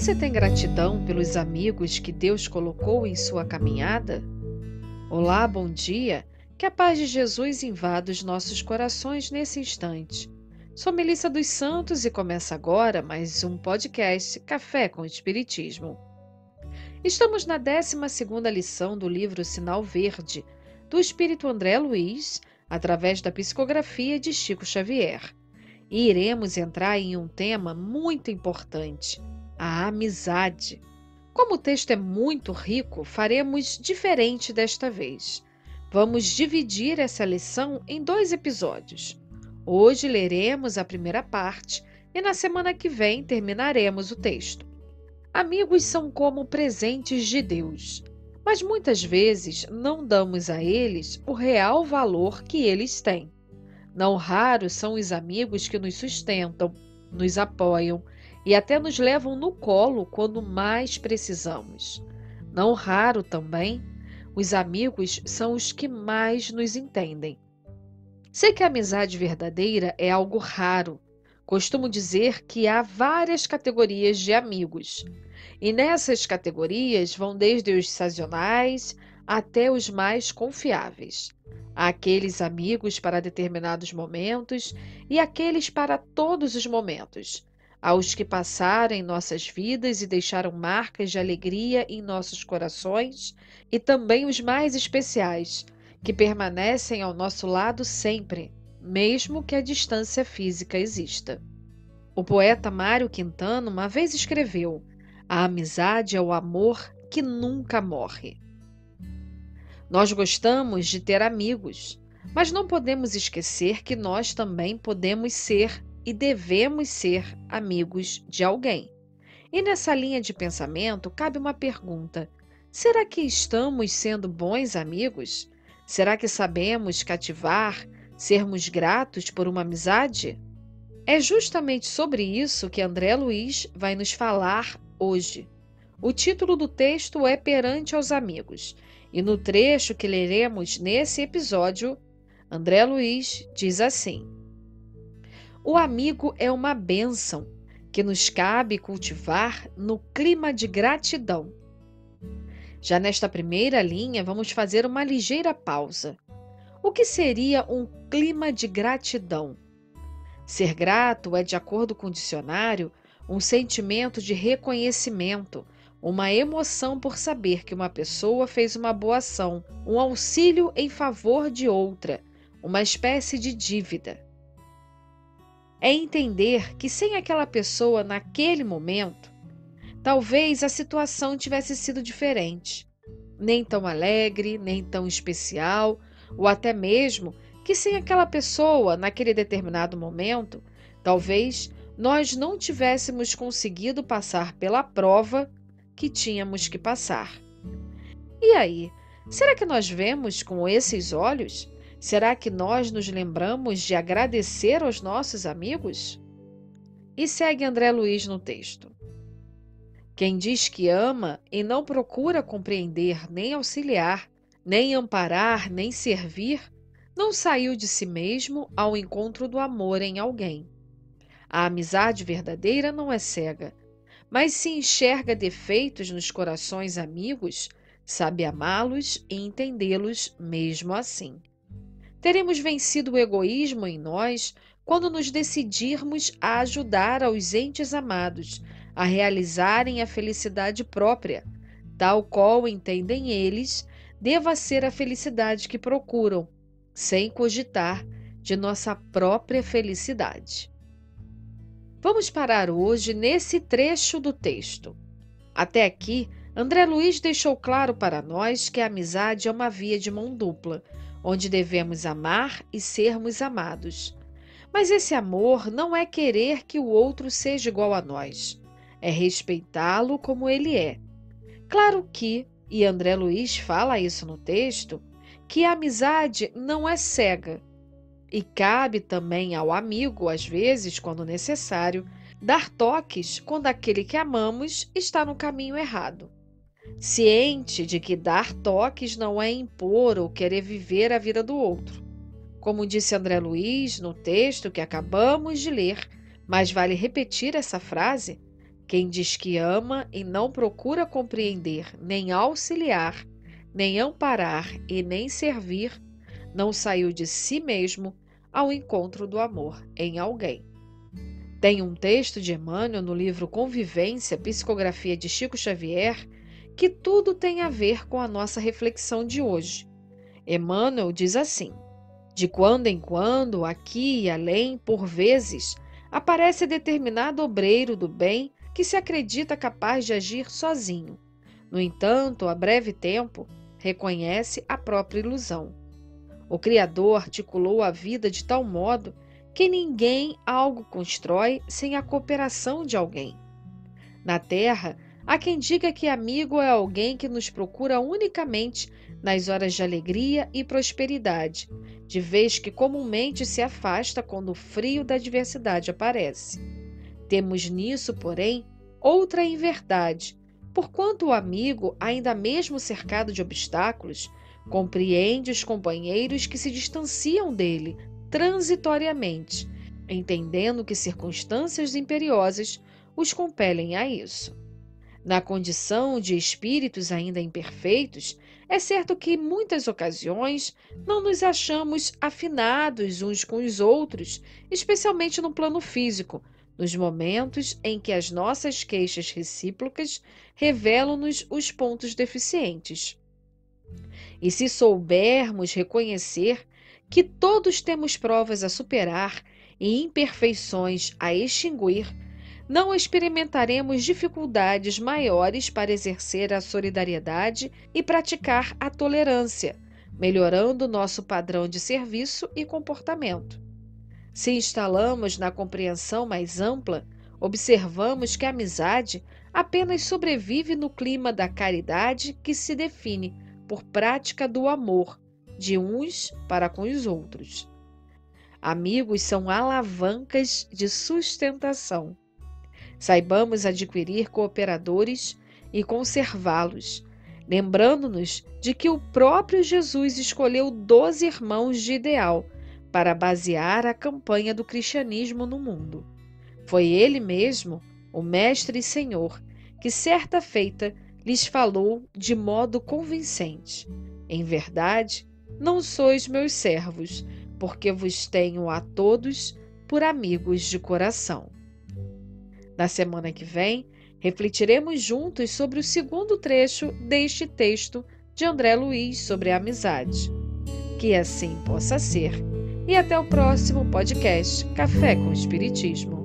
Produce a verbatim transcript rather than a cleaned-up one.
Você tem gratidão pelos amigos que Deus colocou em sua caminhada? Olá, bom dia. Que a paz de Jesus invada os nossos corações nesse instante. Sou Melissa dos Santos e começa agora mais um podcast Café com Espiritismo. Estamos na décima segunda lição do livro Sinal Verde, do Espírito André Luiz, através da psicografia de Chico Xavier. E iremos entrar em um tema muito importante: a amizade. Como o texto é muito rico, faremos diferente desta vez. Vamos dividir essa lição em dois episódios. Hoje leremos a primeira parte e na semana que vem terminaremos o texto. Amigos são como presentes de Deus, mas muitas vezes não damos a eles o real valor que eles têm. Não raros são os amigos que nos sustentam, nos apoiam e até nos levam no colo quando mais precisamos. Não raro também, os amigos são os que mais nos entendem. Sei que a amizade verdadeira é algo raro. Costumo dizer que há várias categorias de amigos. E nessas categorias vão desde os sazonais até os mais confiáveis. Há aqueles amigos para determinados momentos e aqueles para todos os momentos. Há os que passaram em nossas vidas e deixaram marcas de alegria em nossos corações, e também os mais especiais, que permanecem ao nosso lado sempre, mesmo que a distância física exista. O poeta Mário Quintana uma vez escreveu: "A amizade é o amor que nunca morre." Nós gostamos de ter amigos, mas não podemos esquecer que nós também podemos ser e devemos ser amigos de alguém. E nessa linha de pensamento cabe uma pergunta: será que estamos sendo bons amigos? Será que sabemos cativar, sermos gratos por uma amizade? É justamente sobre isso que André Luiz vai nos falar hoje. O título do texto é Perante aos Amigos, e no trecho que leremos nesse episódio, André Luiz diz assim: "O amigo é uma bênção que nos cabe cultivar no clima de gratidão." Já nesta primeira linha, vamos fazer uma ligeira pausa. O que seria um clima de gratidão? Ser grato é, de acordo com o dicionário, um sentimento de reconhecimento, uma emoção por saber que uma pessoa fez uma boa ação, um auxílio em favor de outra, uma espécie de dívida. É entender que sem aquela pessoa naquele momento, talvez a situação tivesse sido diferente, nem tão alegre, nem tão especial, ou até mesmo que sem aquela pessoa naquele determinado momento, talvez nós não tivéssemos conseguido passar pela prova que tínhamos que passar. E aí, será que nós vemos com esses olhos? Será que nós nos lembramos de agradecer aos nossos amigos? E segue André Luiz no texto: "Quem diz que ama e não procura compreender, nem auxiliar, nem amparar, nem servir, não saiu de si mesmo ao encontro do amor em alguém. A amizade verdadeira não é cega, mas se enxerga defeitos nos corações amigos, sabe amá-los e entendê-los mesmo assim. Teremos vencido o egoísmo em nós quando nos decidirmos a ajudar aos entes amados a realizarem a felicidade própria, tal qual entendem eles deva ser a felicidade que procuram, sem cogitar de nossa própria felicidade." Vamos parar hoje nesse trecho do texto. Até aqui, André Luiz deixou claro para nós que a amizade é uma via de mão dupla, onde devemos amar e sermos amados. Mas esse amor não é querer que o outro seja igual a nós, é respeitá-lo como ele é. Claro que, e André Luiz fala isso no texto, que a amizade não é cega. E cabe também ao amigo, às vezes, quando necessário, dar toques quando aquele que amamos está no caminho errado. Ciente de que dar toques não é impor ou querer viver a vida do outro. Como disse André Luiz no texto que acabamos de ler, mas vale repetir essa frase: Quem diz que ama e não procura compreender, nem auxiliar, nem amparar e nem servir, não saiu de si mesmo ao encontro do amor em alguém. Tem um texto de Emmanuel no livro Convivência, Psicografia de Chico Xavier, que tudo tem a ver com a nossa reflexão de hoje. Emmanuel diz assim: de quando em quando, aqui e além, por vezes, aparece determinado obreiro do bem que se acredita capaz de agir sozinho. No entanto, a breve tempo, reconhece a própria ilusão. O Criador articulou a vida de tal modo que ninguém algo constrói sem a cooperação de alguém. Na Terra, há quem diga que amigo é alguém que nos procura unicamente nas horas de alegria e prosperidade, de vez que comumente se afasta quando o frio da adversidade aparece. Temos nisso, porém, outra inverdade, porquanto o amigo, ainda mesmo cercado de obstáculos, compreende os companheiros que se distanciam dele transitoriamente, entendendo que circunstâncias imperiosas os compelem a isso. Na condição de espíritos ainda imperfeitos, é certo que, em muitas ocasiões, não nos achamos afinados uns com os outros, especialmente no plano físico, nos momentos em que as nossas queixas recíprocas revelam-nos os pontos deficientes. E se soubermos reconhecer que todos temos provas a superar e imperfeições a extinguir, não experimentaremos dificuldades maiores para exercer a solidariedade e praticar a tolerância, melhorando nosso padrão de serviço e comportamento. Se instalamos na compreensão mais ampla, observamos que a amizade apenas sobrevive no clima da caridade que se define por prática do amor de uns para com os outros. Amigos são alavancas de sustentação. Saibamos adquirir cooperadores e conservá-los, lembrando-nos de que o próprio Jesus escolheu doze irmãos de ideal para basear a campanha do cristianismo no mundo. Foi ele mesmo, o Mestre e Senhor, que certa feita lhes falou de modo convincente: em verdade, não sois meus servos, porque vos tenho a todos por amigos de coração. Na semana que vem, refletiremos juntos sobre o segundo trecho deste texto de André Luiz sobre a amizade. Que assim possa ser. E até o próximo podcast Café com Espiritismo.